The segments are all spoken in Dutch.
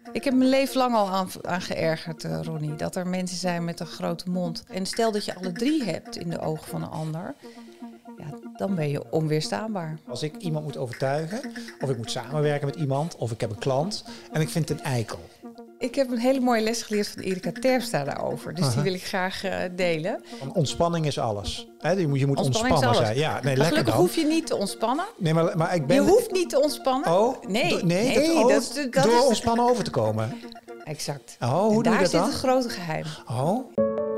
Ik heb mijn leven lang al aan geërgerd, Ronnie. Dat er mensen zijn met een grote mond. En stel dat je alle drie hebt in de ogen van een ander. Ja, dan ben je onweerstaanbaar. Als ik iemand moet overtuigen, of ik moet samenwerken met iemand, of ik heb een klant en ik vind het een eikel. Ik heb een hele mooie les geleerd van Erika Terpstra daarover. Dus die wil ik graag delen. Ontspanning is alles. Je moet ontspannen zijn. Ja, nee, lekker gelukkig dan. hoef je niet te ontspannen. Nee, maar ik ben... Je hoeft niet te ontspannen. Oh, dat door is ontspannen over te komen. Exact. Oh, hoe doe je dat dan? Daar zit het grote geheim. Oh.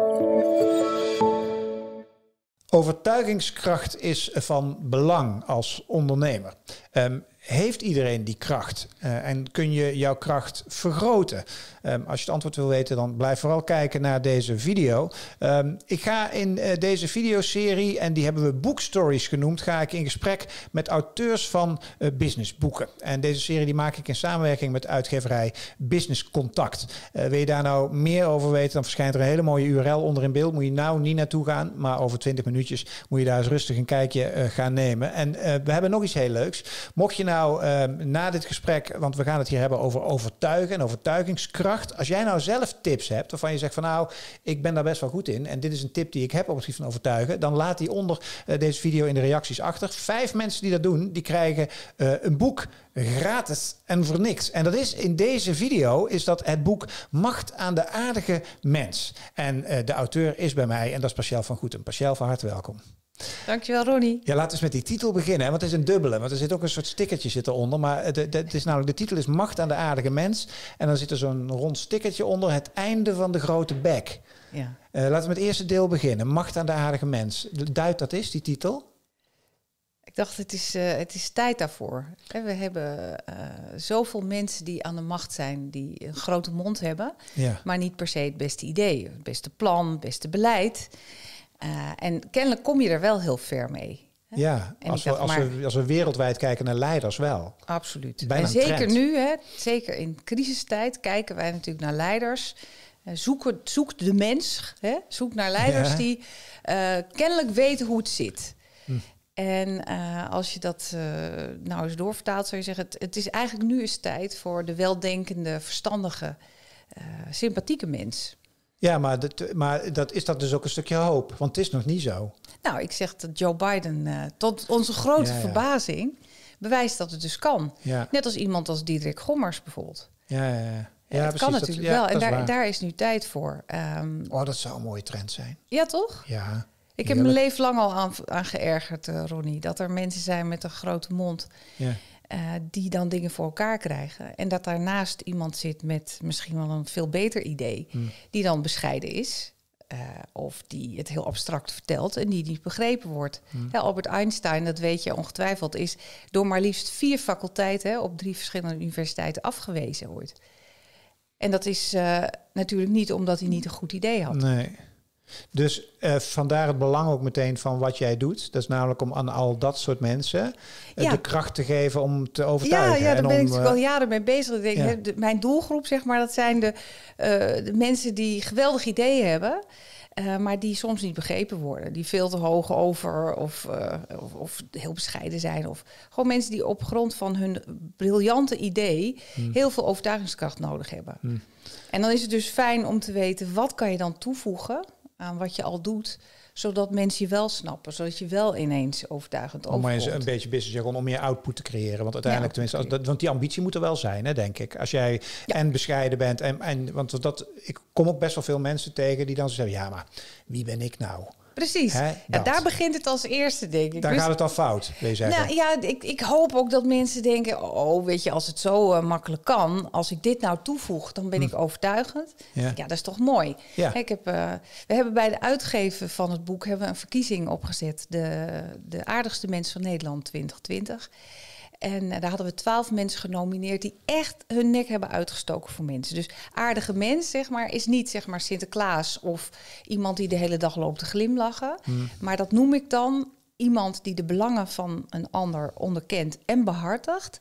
Overtuigingskracht is van belang als ondernemer. Heeft iedereen die kracht? En kun je jouw kracht vergroten? Als je het antwoord wil weten, dan blijf vooral kijken naar deze video. Ik ga in deze videoserie, en die hebben we Bookstories genoemd, ga ik in gesprek met auteurs van businessboeken. En deze serie die maak ik in samenwerking met uitgeverij Business Contact. Wil je daar nou meer over weten, dan verschijnt er een hele mooie URL onder in beeld. Moet je nou niet naartoe gaan, maar over 20 minuutjes moet je daar eens rustig een kijkje gaan nemen. En we hebben nog iets heel leuks. Mocht je nou na dit gesprek, want we gaan het hier hebben over overtuigen en overtuigingskracht. Als jij nou zelf tips hebt waarvan je zegt van nou, ik ben daar best wel goed in en dit is een tip die ik heb op het gebied van overtuigen, dan laat die onder deze video in de reacties achter. 5 mensen die dat doen, die krijgen een boek gratis en voor niks. En dat is in deze video is dat het boek Macht aan de aardige mens. En de auteur is bij mij en dat is Pascal van Goetem. Pascal, van harte welkom. Dankjewel, Ronnie. Ja, laten we eens met die titel beginnen. Want het is een dubbele. Want er zit ook een soort stickertje zit eronder. Maar het is namelijk, de titel is Macht aan de aardige mens. En dan zit er zo'n rond stickertje onder. Het einde van de grote bek. Ja. Laten we met het eerste deel beginnen. Macht aan de aardige mens. Duidt dat is, die titel? Ik dacht, het is tijd daarvoor. We hebben zoveel mensen die aan de macht zijn, die een grote mond hebben. Ja. Maar niet per se het beste idee, het beste plan, het beste beleid. En kennelijk kom je er wel heel ver mee. Hè? Ja, als we wereldwijd kijken naar leiders wel. Absoluut. Bijna en zeker trend. nu, zeker in crisistijd, kijken wij natuurlijk naar leiders. Zoek de mens, zoek naar leiders die kennelijk weten hoe het zit. En als je dat nou eens doorvertaalt, zou je zeggen, het is eigenlijk nu eens tijd voor de weldenkende, verstandige, sympathieke mens. Ja, maar dat is dat dus ook een stukje hoop? Want het is nog niet zo. Nou, ik zeg dat Joe Biden tot onze grote verbazing bewijst dat het dus kan. Ja. Net als iemand als Diederik Gommers bijvoorbeeld. Ja, het precies, kan natuurlijk wel. En daar is nu tijd voor. Dat zou een mooie trend zijn. Ja, toch? Ja. Ik heb mijn leven lang al aan geërgerd, Ronnie. Dat er mensen zijn met een grote mond. Ja. Die dan dingen voor elkaar krijgen. En dat daarnaast iemand zit met misschien wel een veel beter idee. Die dan bescheiden is. Of die het heel abstract vertelt en die niet begrepen wordt. Ja, Albert Einstein, dat weet je ongetwijfeld, is door maar liefst 4 faculteiten op 3 verschillende universiteiten afgewezen ooit. En dat is natuurlijk niet omdat hij niet een goed idee had. Nee. Dus vandaar het belang ook meteen van wat jij doet. Dat is namelijk om aan al dat soort mensen de kracht te geven om te overtuigen. Ja, daar ben ik natuurlijk al jaren mee bezig. Ik denk, mijn doelgroep, zeg maar, dat zijn de mensen die geweldige ideeën hebben, maar die soms niet begrepen worden. Die veel te hoog over of heel bescheiden zijn. Of gewoon mensen die op grond van hun briljante idee heel veel overtuigingskracht nodig hebben. En dan is het dus fijn om te weten, wat kan je dan toevoegen aan wat je al doet, zodat mensen je wel snappen, zodat je wel ineens overtuigend overkomt. Om maar een beetje business jargon, om meer output te creëren. Want uiteindelijk, want die ambitie moet er wel zijn, hè, denk ik. Als jij en bescheiden bent, want ik kom ook best wel veel mensen tegen die dan zeggen, ja, maar wie ben ik nou? Precies. Daar begint het als eerste, denk ik. Daar gaat het al fout, wil je zeggen. Nou, ja, ik hoop ook dat mensen denken, weet je, als het zo makkelijk kan, als ik dit nou toevoeg, dan ben ik overtuigend. Ja, dat is toch mooi. Ja. We hebben bij de uitgever van het boek een verkiezing opgezet, de aardigste mens van Nederland 2020. En daar hadden we 12 mensen genomineerd die echt hun nek hebben uitgestoken voor mensen. Dus aardige mens, zeg maar, is niet zeg maar Sinterklaas of iemand die de hele dag loopt te glimlachen. Maar dat noem ik dan iemand die de belangen van een ander onderkent en behartigt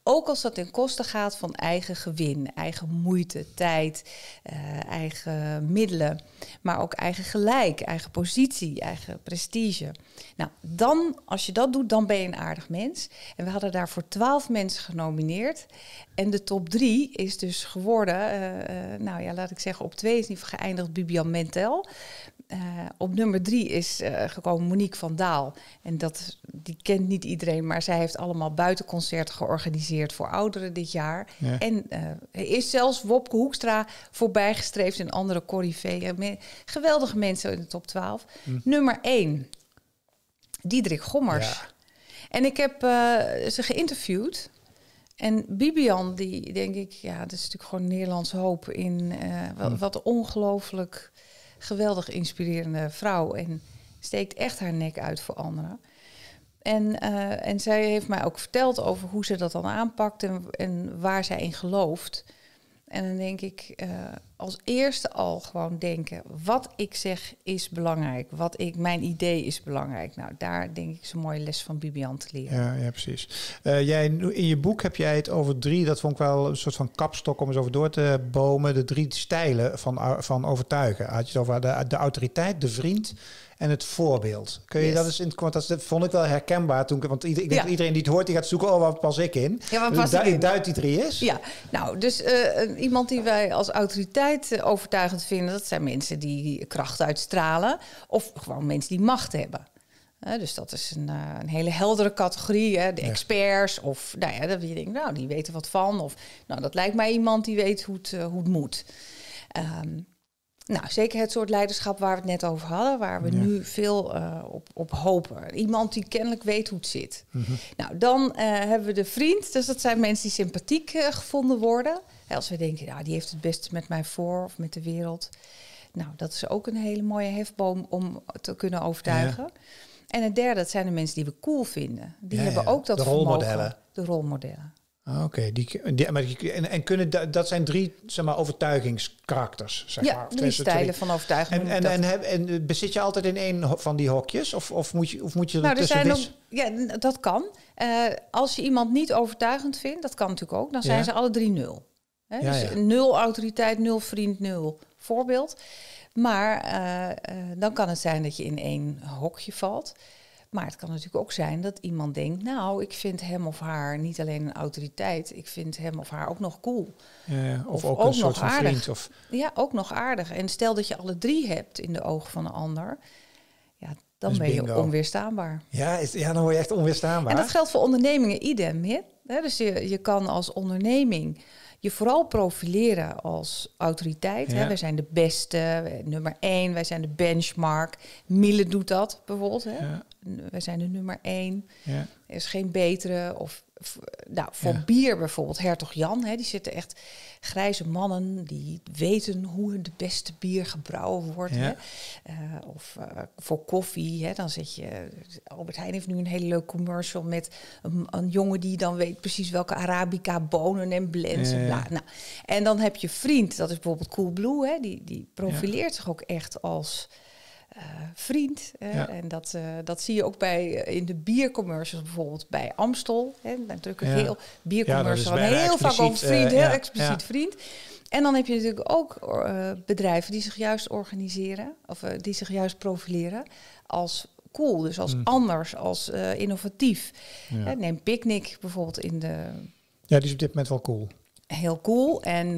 Ook als dat ten koste gaat van eigen gewin, eigen moeite, tijd, eigen middelen. Maar ook eigen gelijk, eigen positie, eigen prestige. Nou, dan, als je dat doet, dan ben je een aardig mens. En we hadden daarvoor 12 mensen genomineerd. En de top 3 is dus geworden, laat ik zeggen, op 2 is in ieder geval geëindigd Bibian Mentel. Op nummer 3 is gekomen Monique van Daal. En die kent niet iedereen, maar zij heeft allemaal buitenconcerten georganiseerd voor ouderen dit jaar. Ja. En is zelfs Wopke Hoekstra voorbijgestreefd en andere coryfeeën. Geweldige mensen in de top 12. Nummer 1, Diederik Gommers. Ja. En ik heb ze geïnterviewd. En Bibian, die denk ik, dat is natuurlijk gewoon Nederlands hoop in wat ongelooflijk geweldig inspirerende vrouw. En steekt echt haar nek uit voor anderen. En zij heeft mij ook verteld over hoe ze dat dan aanpakt en waar zij in gelooft. En dan denk ik, als eerste al gewoon denken, wat ik zeg is belangrijk. Mijn idee is belangrijk. Nou, daar denk ik is een mooie les van Bibian te leren. Ja, precies. In je boek heb jij het over 3, dat vond ik wel een soort van kapstok om eens over door te bomen. De 3 stijlen van overtuigen. Had je het over de autoriteit, de vriend en het voorbeeld. Kun je dat eens in het kort? Dat vond ik wel herkenbaar toen. Want ik denk dat iedereen die het hoort, die gaat zoeken, waar pas ik in. Ja, waar duidt die 3 is? Ja, nou, dus iemand die wij als autoriteit overtuigend vinden, dat zijn mensen die kracht uitstralen. Of gewoon mensen die macht hebben. Dus dat is een hele heldere categorie. Hè? De experts of dat je denkt, die weten wat van. Of dat lijkt mij iemand die weet hoe het moet. Zeker het soort leiderschap waar we het net over hadden, waar we nu veel op hopen. Iemand die kennelijk weet hoe het zit. Mm-hmm. Nou, dan hebben we de vriend. Dus dat zijn mensen die sympathiek gevonden worden. Als we denken, die heeft het beste met mij voor of met de wereld. Nou, dat is ook een hele mooie hefboom om te kunnen overtuigen. Ja. En het derde, dat zijn de mensen die we cool vinden. Die hebben ook dat rolmodellen. De rolmodellen. Oké, en kunnen dat zijn 3 overtuigingskarakters, zeg maar. 3 stijlen van overtuiging. En bezit je altijd in 1 van die hokjes? Of moet je er zijn dat kan. Als je iemand niet overtuigend vindt, dat kan natuurlijk ook, dan zijn ze alle 3 0. Dus 0 autoriteit, 0 vriend, 0 voorbeeld. Maar dan kan het zijn dat je in 1 hokje valt. Maar het kan natuurlijk ook zijn dat iemand denkt, ik vind hem of haar niet alleen een autoriteit, ik vind hem of haar ook nog cool. Ja, of ook een soort van vriend. Of... Ja, ook nog aardig. En stel dat je alle 3 hebt in de ogen van een ander, dan ben je onweerstaanbaar. Ja, dan word je echt onweerstaanbaar. En dat geldt voor ondernemingen idem. Hè? Dus je kan als onderneming je vooral profileren als autoriteit. Ja. Hè? Wij zijn de beste, nummer 1, wij zijn de benchmark. Miele doet dat bijvoorbeeld. Hè? Ja. Wij zijn de nummer 1. Ja. Er is geen betere. Voor bier bijvoorbeeld, Hertog Jan. Hè? Die zitten echt grijze mannen die weten hoe de beste bier gebrouwen wordt. Ja. Hè? Voor koffie, hè? Dan zit je... Albert Heijn heeft nu een hele leuk commercial met een jongen die dan weet precies welke Arabica bonen en blends en bla. Nou, en dan heb je vriend, dat is bijvoorbeeld Coolblue. Hè? Die profileert zich ook echt als... vriend. En dat zie je ook in de biercommercials bijvoorbeeld bij Amstel. Natuurlijk heel biercommercial. Heel vaak over vriend, heel expliciet vriend. En dan heb je natuurlijk ook bedrijven die zich juist organiseren, of die zich juist profileren als cool, dus als anders, als innovatief. Neem Picnic bijvoorbeeld in de... Ja, die is op dit moment wel cool. Heel cool. En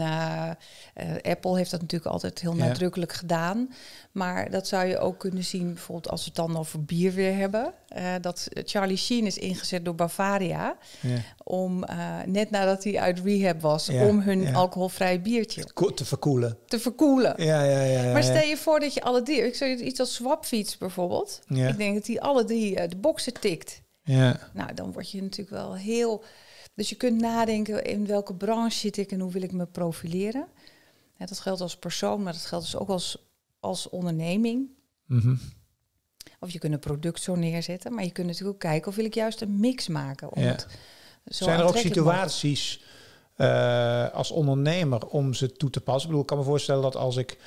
Apple heeft dat natuurlijk altijd heel nadrukkelijk gedaan. Maar dat zou je ook kunnen zien, bijvoorbeeld als we het dan over bier weer hebben. Dat Charlie Sheen is ingezet door Bavaria. Ja. Om, net nadat hij uit rehab was, om hun alcoholvrij biertje te verkoelen. Te verkoelen. Ja, maar stel je voor dat je alle 3... Ik zou iets als Swapfiets bijvoorbeeld. Ja. Ik denk dat hij alle 3 de boxen tikt. Ja. Nou, dan word je natuurlijk wel heel... Dus je kunt nadenken in welke branche zit ik en hoe wil ik me profileren. Ja, dat geldt als persoon, maar dat geldt dus ook als onderneming. Mm-hmm. Of je kunt een product zo neerzetten, maar je kunt natuurlijk ook kijken of wil ik juist een mix maken. Om het zo zijn er ook situaties als ondernemer om ze toe te passen? Ik bedoel, ik kan me voorstellen dat als ik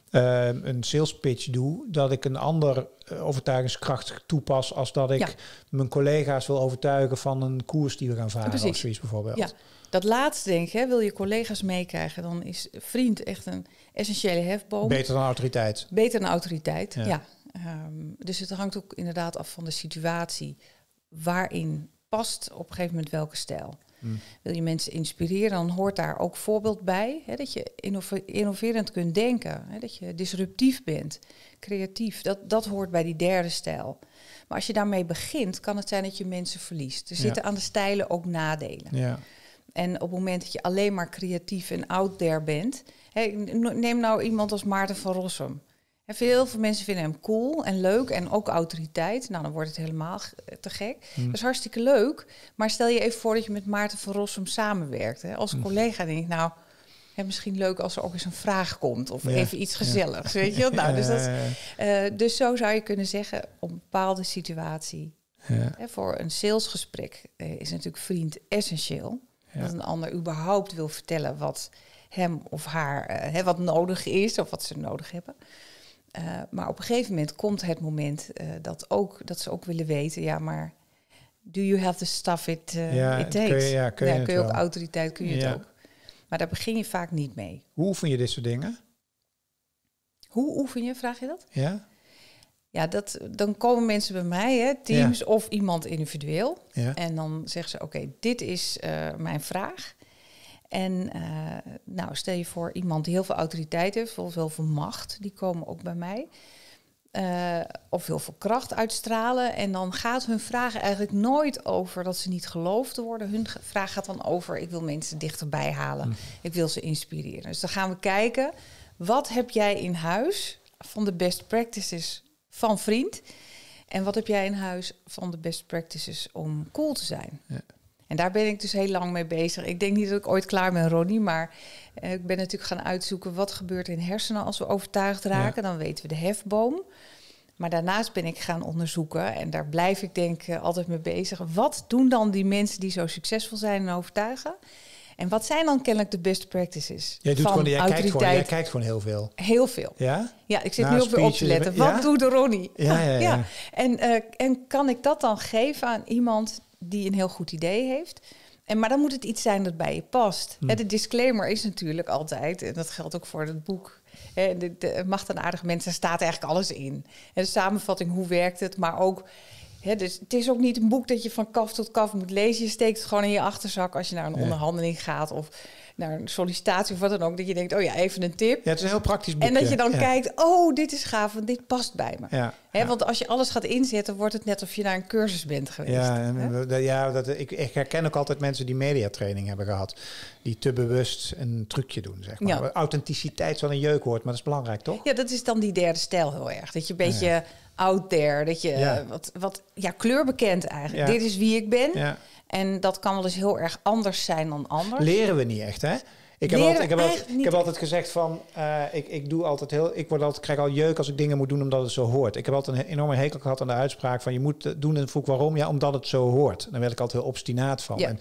een sales pitch doe, dat ik een ander overtuigingskracht toepas als dat ik mijn collega's wil overtuigen van een koers die we gaan varen of zoiets bijvoorbeeld. Ja, dat laatste denk ik, wil je collega's meekrijgen, dan is vriend echt een essentiële hefboom. Beter dan autoriteit. Beter dan autoriteit, ja. Dus het hangt ook inderdaad af van de situatie waarin past op een gegeven moment welke stijl. Wil je mensen inspireren, dan hoort daar ook voorbeeld bij. Hè, dat je innoverend kunt denken. Hè, dat je disruptief bent, creatief. Dat hoort bij die derde stijl. Maar als je daarmee begint, kan het zijn dat je mensen verliest. Er zitten aan de stijlen ook nadelen. Ja. En op het moment dat je alleen maar creatief en out there bent... Hè, neem nou iemand als Maarten van Rossum. En heel veel mensen vinden hem cool en leuk en ook autoriteit. Nou, dan wordt het helemaal te gek. Dat is hartstikke leuk. Maar stel je even voor dat je met Maarten van Rossum samenwerkt. Hè. Als collega denk ik, nou, misschien leuk als er ook eens een vraag komt. Of even iets gezelligs, weet je wel. Nou, dus zo zou je kunnen zeggen, op een bepaalde situatie. Ja. Hè, voor een salesgesprek is natuurlijk vriend essentieel. Ja. Dat een ander überhaupt wil vertellen wat hem of haar wat nodig is of wat ze nodig hebben. Maar op een gegeven moment komt het moment dat ze ook willen weten... ja, maar do you have the stuff it takes? Kun je ook autoriteit, kun je het ook. Maar daar begin je vaak niet mee. Hoe oefen je dit soort dingen? Hoe oefen je, vraag je dat? Ja. Ja, dan komen mensen bij mij, teams of iemand individueel. Ja. En dan zeggen ze, oké, dit is mijn vraag... En stel je voor iemand die heel veel autoriteit heeft, of heel veel macht, die komen ook bij mij. Of heel veel kracht uitstralen. En dan gaat hun vraag eigenlijk nooit over dat ze niet geloofd worden. Hun vraag gaat dan over, ik wil mensen dichterbij halen. Ik wil ze inspireren. Dus dan gaan we kijken, wat heb jij in huis van de best practices van vriend? En wat heb jij in huis van de best practices om cool te zijn? Ja. En daar ben ik dus heel lang mee bezig. Ik denk niet dat ik ooit klaar ben, Ronnie. Maar ik ben natuurlijk gaan uitzoeken... wat gebeurt in hersenen als we overtuigd raken. Ja. Dan weten we de hefboom. Maar daarnaast ben ik gaan onderzoeken... en daar blijf ik denk ik altijd mee bezig. Wat doen dan die mensen die zo succesvol zijn en overtuigen? En wat zijn dan kennelijk de best practices? Jij kijkt gewoon heel veel. Heel veel. Ja? Ja, ik zit nu ook weer op te letten. Wat doet Ronnie? Ja. En kan ik dat dan geven aan iemand... die een heel goed idee heeft. Maar dan moet het iets zijn dat bij je past. De disclaimer is natuurlijk altijd... en dat geldt ook voor het boek... de Macht aan aardige mensen, staat eigenlijk alles in. De samenvatting, hoe werkt het, maar ook... dus het is ook niet een boek dat je van kaf tot kaf moet lezen. Je steekt het gewoon in je achterzak als je naar een onderhandeling gaat... of naar een sollicitatie of wat dan ook. Dat je denkt, oh ja, even een tip. Ja, het is een heel praktisch boekje. En dat je dan kijkt, dit is gaaf, want dit past bij me. Want als je alles gaat inzetten, wordt het net of je naar een cursus bent geweest. Ik herken ook altijd mensen die mediatraining hebben gehad. Die te bewust een trucje doen, zeg maar. Ja. Authenticiteit is wel een jeukwoord, maar dat is belangrijk, toch? Ja, dat is dan die derde stijl heel erg. Dat je een beetje out there, dat je wat kleurbekend eigenlijk. Ja. Dit is wie ik ben. Ja. En dat kan wel eens heel erg anders zijn dan anders. Leren we niet echt, hè? Ik heb altijd gezegd van, ik krijg al jeuk als ik dingen moet doen omdat het zo hoort. Ik heb altijd een enorme hekel gehad aan de uitspraak van je moet doen en vroeg waarom? Ja, omdat het zo hoort. Daar werd ik altijd heel obstinaat van. Ja.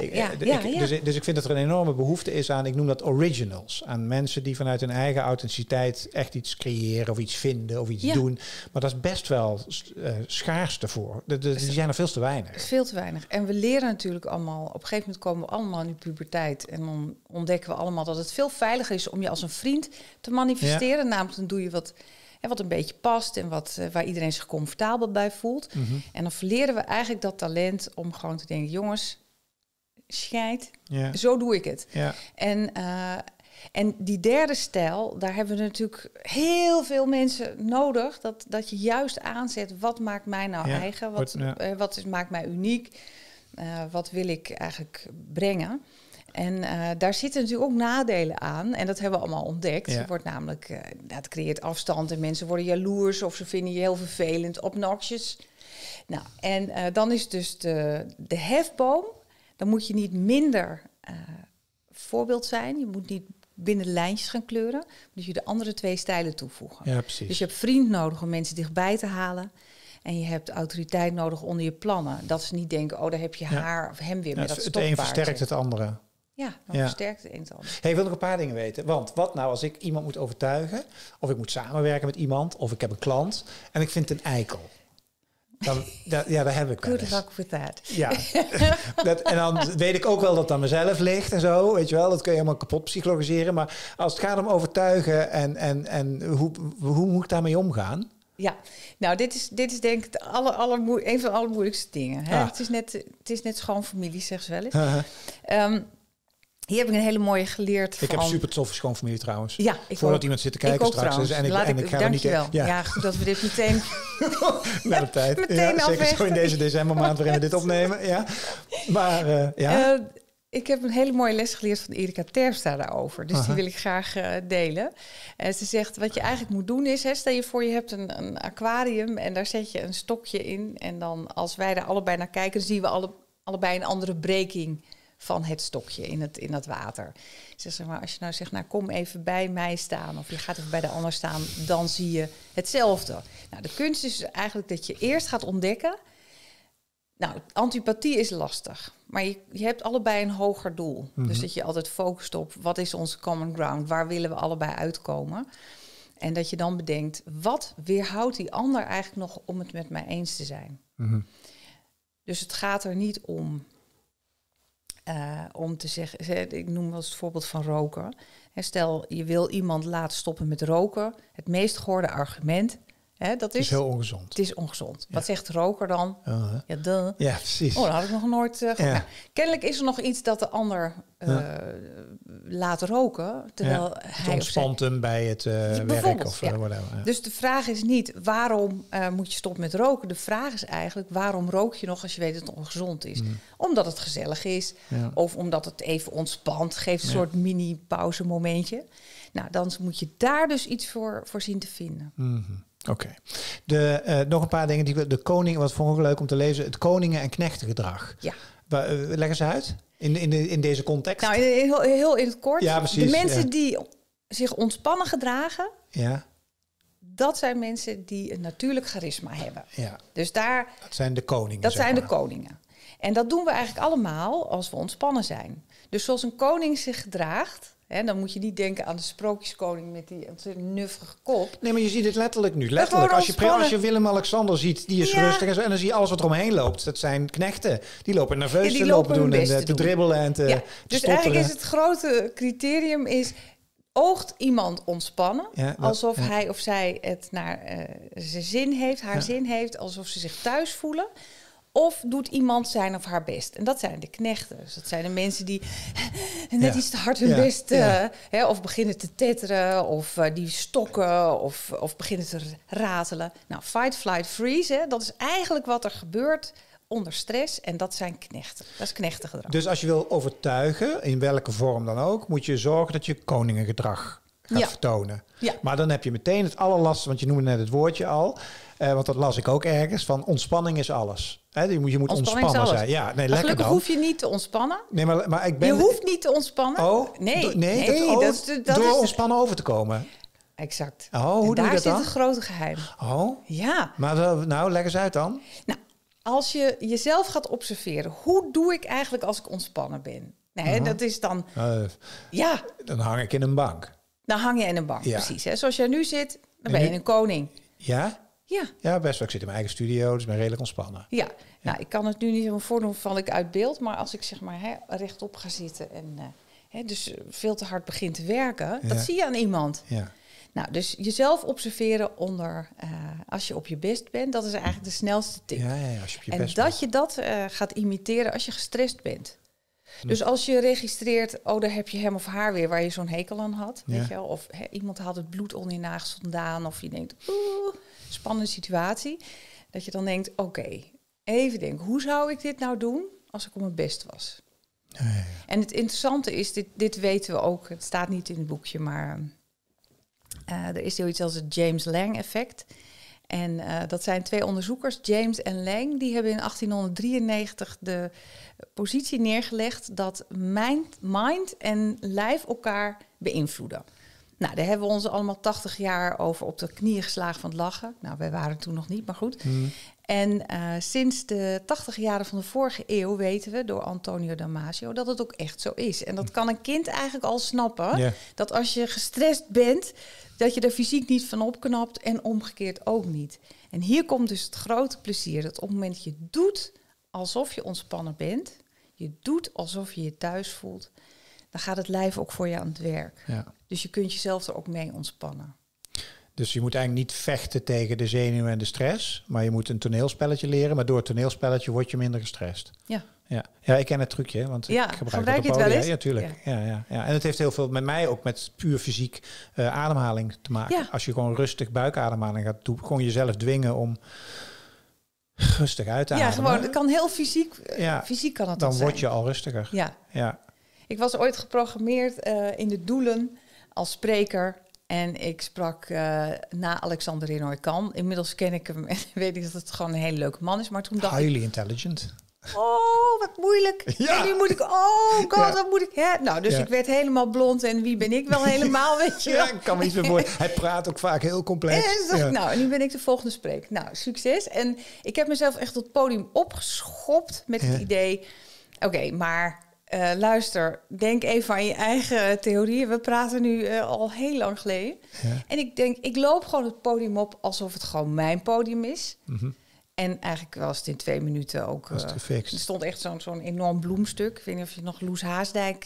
Dus ik vind dat er een enorme behoefte is aan, ik noem dat originals. Aan mensen die vanuit hun eigen authenticiteit echt iets creëren of iets vinden of iets doen. Maar dat is best wel schaars ervoor. Die zijn er veel te weinig. Veel te weinig. En we leren natuurlijk allemaal, op een gegeven moment komen we allemaal in de puberteit en dan ontdekken we allemaal dat het veel veiliger is om je als een vriend te manifesteren. Ja. Namelijk, dan doe je wat een beetje past en waar iedereen zich comfortabel bij voelt. Mm-hmm. En dan verleren we eigenlijk dat talent om gewoon te denken, jongens, scheid, zo doe ik het. Ja. En die derde stijl, daar hebben we natuurlijk heel veel mensen nodig. Dat je juist aanzet, wat maakt mij nou eigen? Wat maakt mij uniek? Wat wil ik eigenlijk brengen? En daar zitten natuurlijk ook nadelen aan. En dat hebben we allemaal ontdekt. Ja. Het wordt namelijk, het creëert afstand en mensen worden jaloers of ze vinden je heel vervelend, obnoxious. Nou, en dan is dus de hefboom. Dan moet je niet minder voorbeeld zijn. Je moet niet binnen de lijntjes gaan kleuren. Dus je de andere twee stijlen toevoegen. Ja, precies. Dus je hebt vriend nodig om mensen dichtbij te halen. En je hebt autoriteit nodig onder je plannen. Dat ze niet denken, daar heb je haar of hem weer met dat stokpaardje. Het een versterkt het andere. Ja, dan versterkt het een het ander. Hey, ik wil nog een paar dingen weten. Want wat nou als ik iemand moet overtuigen... of ik moet samenwerken met iemand... of ik heb een klant en ik vind het een eikel. Dan, daar heb ik Good luck with that. Ja, en dan weet ik ook wel dat het aan mezelf ligt en zo. Weet je wel, dat kun je helemaal kapot psychologiseren. Maar als het gaat om overtuigen en hoe moet ik daarmee omgaan? Ja, nou, dit is denk ik een van de allermoeilijkste dingen. Hè? Het is net schoon familie, zegt ze wel eens. Hier heb ik een hele mooie geleerd. Ik heb super toffe schoonfamilie trouwens. Ja, voordat iemand zit te kijken straks. Dus, en ik ga er niet. Ja, goed dat we dit meteen. Naar de tijd. Zeker zo in deze decembermaand waarin we dit opnemen. Ja. Maar ik heb een hele mooie les geleerd van Erika Terpstra daarover. Dus die wil ik graag delen. Ze zegt, wat je eigenlijk moet doen is... stel je voor, je hebt een aquarium... en daar zet je een stokje in. En dan als wij daar allebei naar kijken... zien we allebei een andere breking... van het stokje in het water. Zeg maar, als je nou zegt, kom even bij mij staan... of je gaat even bij de ander staan... dan zie je hetzelfde. Nou, de kunst is eigenlijk dat je eerst gaat ontdekken... Nou, antipathie is lastig. Maar je hebt allebei een hoger doel. Mm-hmm. Dus dat je altijd focust op... wat is onze common ground? Waar willen we allebei uitkomen? En dat je dan bedenkt... wat weerhoudt die ander eigenlijk nog... om het met mij eens te zijn? Mm-hmm. Dus het gaat er niet om te zeggen... ik noem wel eens het voorbeeld van roken. Stel, je wil iemand laten stoppen met roken. Het meest gehoorde argument... dat is heel ongezond. Het is ongezond. Ja. Wat zegt de roker dan? Ja, precies. Dat had ik nog nooit gehoord. Nou, kennelijk is er nog iets dat de ander laat roken. Terwijl hij ontspant hem bij het werk of whatever. Ja. Dus de vraag is niet waarom moet je stoppen met roken. De vraag is eigenlijk waarom rook je nog als je weet dat het ongezond is. Omdat het gezellig is. Ja. Of omdat het even ontspant. Geeft een soort mini-pauze momentje. Nou, dan moet je daar dus iets voor zien te vinden. Mm-hmm. Oké. Nog een paar dingen. De koning, wat vond ik leuk om te lezen. Het koningen- en knechtengedrag. Ja. Leg eens uit. In deze context. Nou, heel in het kort. Ja, precies. De mensen die zich ontspannen gedragen... Ja. Dat zijn mensen die een natuurlijk charisma hebben. Ja. Dus dat zijn de koningen. Dat zijn de koningen. En dat doen we eigenlijk allemaal als we ontspannen zijn. Dus zoals een koning zich gedraagt... dan moet je niet denken aan de sprookjeskoning met die ontzettend nuffige kop. Nee, maar je ziet het letterlijk nu. Letterlijk. Als je Willem-Alexander ziet, die is rustig en dan zie je alles wat er omheen loopt. Dat zijn knechten. Die lopen nerveus te lopen doen en te dribbelen en te Dus stotteren. eigenlijk is het grote criterium is... oogt iemand ontspannen, alsof hij of zij het naar zijn zin heeft, haar zin heeft, alsof ze zich thuis voelen. Of doet iemand zijn of haar best? En dat zijn de knechten. Dus dat zijn de mensen die net iets te hard hun best... of beginnen te tetteren, of die stokken, of beginnen te ratelen. Nou, fight, flight, freeze, dat is eigenlijk wat er gebeurt onder stress. En dat zijn knechten. Dat is knechtengedrag. Dus als je wil overtuigen, in welke vorm dan ook... moet je zorgen dat je koningengedrag gaat vertonen. Ja. Maar dan heb je meteen het allerlastigste... want je noemde net het woordje al... want dat las ik ook ergens, van ontspanning is alles. Je moet ontspannen zijn. Ja, nee, lekker gelukkig dan. hoef je niet te ontspannen. Nee, maar ik ben... Je hoeft niet te ontspannen. Dat door ontspannen over te komen. Exact. Oh, hoe doe je dat dan? Daar zit het grote geheim. Oh? Ja. Maar leg eens uit dan. Nou, als je jezelf gaat observeren... hoe doe ik eigenlijk als ik ontspannen ben? Nee, dat is dan... Dan hang ik in een bank. Dan hang je in een bank, precies. Hè? Zoals jij nu zit, dan ben je een koning. Ja? Ja, best wel. Ik zit in mijn eigen studio, dus ik ben redelijk ontspannen. Ja, nou, ik kan het nu niet helemaal voordoen, val ik uit beeld. Maar als ik zeg maar rechtop ga zitten en dus veel te hard begin te werken... dat zie je aan iemand. Ja. Nou, dus jezelf observeren als je op je best bent... dat is eigenlijk de snelste tip. Ja, als je op je en best dat bent. je dat gaat imiteren als je gestrest bent. Dus als je registreert, daar heb je hem of haar weer waar je zo'n hekel aan had. Weet je wel? Of iemand haalt het bloed onder je nagels vandaan. Of je denkt, spannende situatie. Dat je dan denkt, oké, even denken, hoe zou ik dit nou doen als ik op mijn best was? Ja. En het interessante is, dit weten we ook, het staat niet in het boekje, maar er is zoiets als het James Lang effect. En dat zijn 2 onderzoekers, James en Lang, die hebben in 1893 de positie neergelegd dat mind en lijf elkaar beïnvloeden. Nou, daar hebben we ons allemaal 80 jaar over op de knieën geslagen van het lachen. Nou, wij waren toen nog niet, maar goed. En sinds de 80 jaren van de vorige eeuw weten we door Antonio Damasio dat het ook echt zo is. En dat kan een kind eigenlijk al snappen. Yeah. Dat als je gestrest bent, dat je er fysiek niet van opknapt en omgekeerd ook niet. En hier komt dus het grote plezier. Dat op het moment dat je doet alsof je ontspannen bent, je doet alsof je je thuis voelt, dan gaat het lijf ook voor je aan het werk. Ja. Dus je kunt jezelf er ook mee ontspannen. Dus je moet eigenlijk niet vechten tegen de zenuwen en de stress, maar je moet een toneelspelletje leren. Maar door het toneelspelletje word je minder gestrest. Ja. Ja, ik ken het trucje, want ik gebruik je het wel eens? Ja, tuurlijk. Ja. En het heeft heel veel met mij ook met puur fysiek ademhaling te maken. Ja. Als je gewoon rustig buikademhaling gaat doen, gewoon jezelf dwingen om rustig uit te ademen. Ja, gewoon, het kan heel fysiek. Fysiek kan het dan zijn. Word je al rustiger. Ja. Ik was ooit geprogrammeerd in de Doelen als spreker. En ik sprak na Alexander Renoy-Kan. Inmiddels ken ik hem en weet ik dat het gewoon een hele leuke man is. Maar toen dacht Highly intelligent. Oh, wat moeilijk. Ja. En nu moet ik, wat moet ik... Hè? Nou, dus ik werd helemaal blond en wie ben ik wel helemaal, weet je wel. Ja, ik kan me iets meer voor. Hij praat ook vaak heel complex. En nu ben ik de volgende spreker. Nou, succes. En ik heb mezelf echt tot het podium opgeschopt met het idee... Oké, maar luister, denk even aan je eigen theorieën. We praten nu al heel lang geleden. Ja. En ik denk, ik loop gewoon het podium op alsof het gewoon mijn podium is. Mm-hmm. En eigenlijk was het in 2 minuten ook... er stond echt zo'n enorm bloemstuk. Ik weet niet of je nog Loes Haasdijk...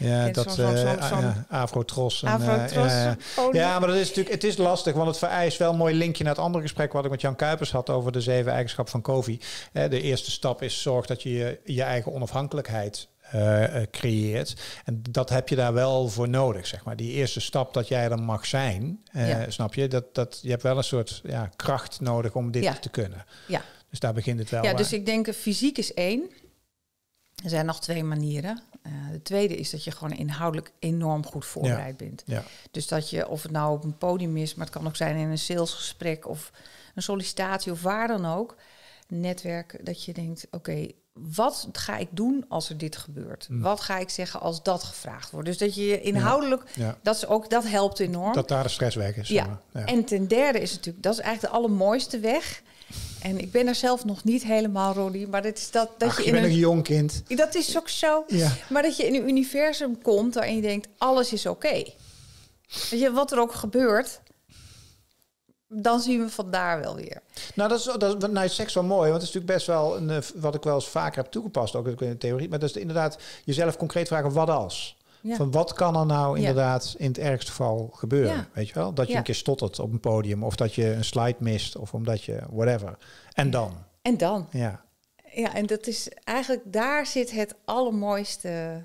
Afro-tros. Ja, maar dat is natuurlijk, het is lastig, want het vereist wel een mooi linkje naar het andere gesprek wat ik met Jan Kuipers had over de 7 eigenschappen van Covey. De eerste stap is zorg dat je je eigen onafhankelijkheid creëert. En dat heb je daar wel voor nodig, zeg maar. Die eerste stap dat jij er mag zijn, snap je? Je hebt wel een soort kracht nodig om dit te kunnen. Ja. Dus daar begint het wel. Ja, dus ik denk fysiek is 1. Er zijn nog 2 manieren. De tweede is dat je gewoon inhoudelijk enorm goed voorbereid bent. Ja. Dus dat je, of het nou op een podium is, maar het kan ook zijn in een salesgesprek of een sollicitatie of waar dan ook, netwerk, dat je denkt, oké, wat ga ik doen als er dit gebeurt? Wat ga ik zeggen als dat gevraagd wordt? Dus dat je inhoudelijk, dat helpt enorm. Dat daar de stress weg is. Ja. En ten derde is natuurlijk, dat is eigenlijk de allermooiste weg. En ik ben er zelf nog niet helemaal, Ronnie, maar dat is dat je bent een jong kind. Dat is ook zo. Ja. Maar dat je in een universum komt waarin je denkt, alles is oké. Weet je, wat er ook gebeurt, dan zien we vandaar wel weer. Nou, dat is seks wel mooi, want het is natuurlijk best wel wat ik wel eens vaker heb toegepast, ook in de theorie. Maar dat is inderdaad jezelf concreet vragen, wat als? Ja. Van wat kan er nou inderdaad in het ergste geval gebeuren? Ja. Weet je wel? Dat je een keer stottert op een podium, of dat je een slide mist, of omdat je whatever. En dan? En dan? Ja. Ja, en dat is eigenlijk, daar zit het allermooiste,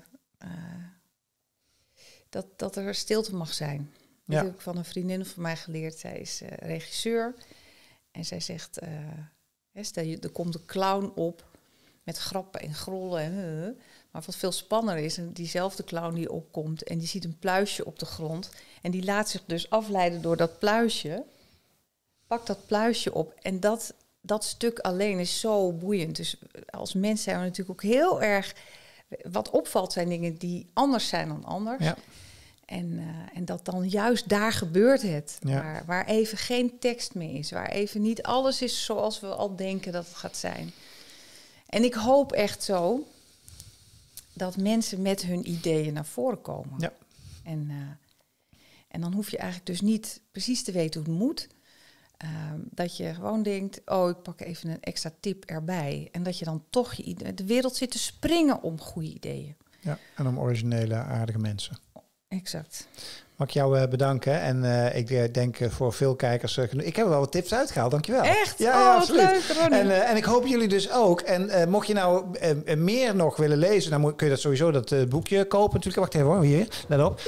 dat er stilte mag zijn. Dat heb ik van een vriendin van mij geleerd. Zij is regisseur. En zij zegt, stel je, er komt een clown op met grappen en grollen. Maar wat veel spannender is, en diezelfde clown die opkomt en die ziet een pluisje op de grond. En die laat zich dus afleiden door dat pluisje. Pakt dat pluisje op. En dat stuk alleen is zo boeiend. Dus als mens zijn we natuurlijk ook heel erg... Wat opvalt zijn dingen die anders zijn dan anders. Ja. En dat dan juist daar gebeurt het. Ja. Waar even geen tekst meer is. Waar even niet alles is zoals we al denken dat het gaat zijn. En ik hoop echt zo dat mensen met hun ideeën naar voren komen. Ja. En dan hoef je eigenlijk dus niet precies te weten hoe het moet. Dat je gewoon denkt, ik pak even een extra tip erbij. En dat je dan toch de wereld zit te springen om goede ideeën. Ja, en om originele, aardige mensen. Exact. Mag ik jou bedanken. En ik denk voor veel kijkers... ik heb er wel wat tips uitgehaald, dankjewel. Echt? Ja, absoluut. Leuk, Ronnie. En ik hoop jullie dus ook. En mocht je nou meer nog willen lezen... dan kun je dat sowieso dat boekje kopen. Natuurlijk, wacht even hoor, hier. Let op.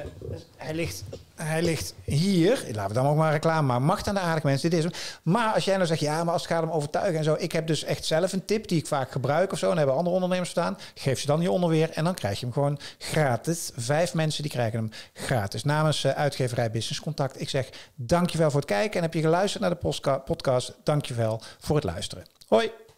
Hij ligt hier. Laten we dan ook maar reclame maken. Macht aan de aardige mensen. Dit is hem. Maar als jij nou zegt, maar als het gaat om overtuigen en zo... ik heb dus echt zelf een tip die ik vaak gebruik of zo... en hebben andere ondernemers staan. Geef ze dan je onderweer en dan krijg je hem gewoon gratis. 5 mensen die krijgen hem gratis. Namens uitgeverij Business Contact. Ik zeg dankjewel voor het kijken. En heb je geluisterd naar de podcast? Dankjewel voor het luisteren. Hoi!